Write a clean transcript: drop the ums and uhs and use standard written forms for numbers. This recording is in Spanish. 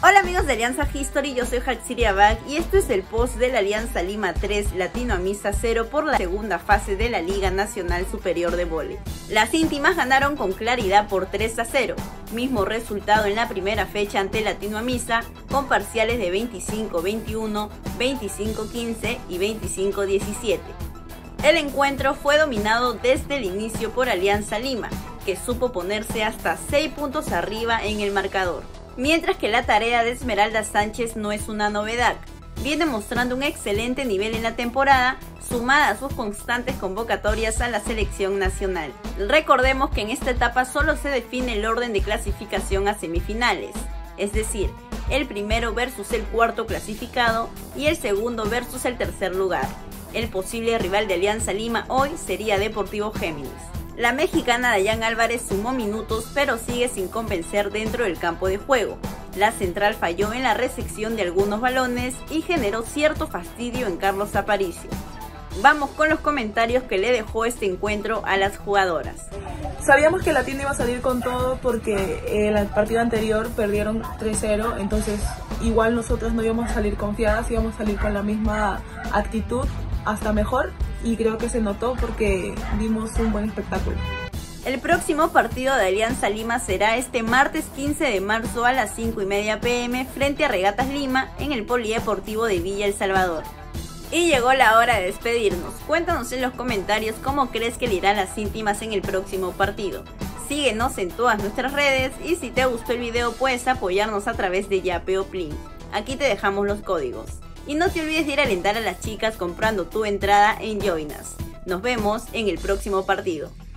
Hola amigos de Alianza History, yo soy Hatsiri Abag y esto es el post de la Alianza Lima 3, Latino Amisa 0 por la segunda fase de la Liga Nacional Superior de Vóley. Las íntimas ganaron con claridad por 3-0, mismo resultado en la primera fecha ante Latino Amisa, con parciales de 25-21, 25-15 y 25-17. El encuentro fue dominado desde el inicio por Alianza Lima, que supo ponerse hasta 6 puntos arriba en el marcador. Mientras que la tarea de Esmeralda Sánchez no es una novedad, viene mostrando un excelente nivel en la temporada, sumada a sus constantes convocatorias a la selección nacional. Recordemos que en esta etapa solo se define el orden de clasificación a semifinales, es decir, el primero versus el cuarto clasificado y el segundo versus el tercer lugar. El posible rival de Alianza Lima hoy sería Deportivo Géminis. La mexicana Dayan Álvarez sumó minutos pero sigue sin convencer dentro del campo de juego. La central falló en la recepción de algunos balones y generó cierto fastidio en Carlos Aparicio. Vamos con los comentarios que le dejó este encuentro a las jugadoras. Sabíamos que Latino iba a salir con todo porque el partido anterior perdieron 3-0, entonces igual nosotros no íbamos a salir confiadas, íbamos a salir con la misma actitud, hasta mejor, y creo que se notó porque dimos un buen espectáculo. El próximo partido de Alianza Lima será este martes 15 de marzo a las 5:30 p.m. frente a Regatas Lima en el Polideportivo de Villa El Salvador. Y llegó la hora de despedirnos. Cuéntanos en los comentarios cómo crees que le irán las íntimas en el próximo partido. Síguenos en todas nuestras redes y si te gustó el video puedes apoyarnos a través de Yape o Plin. Aquí te dejamos los códigos. Y no te olvides de ir a alentar a las chicas comprando tu entrada en Join Us. Nos vemos en el próximo partido.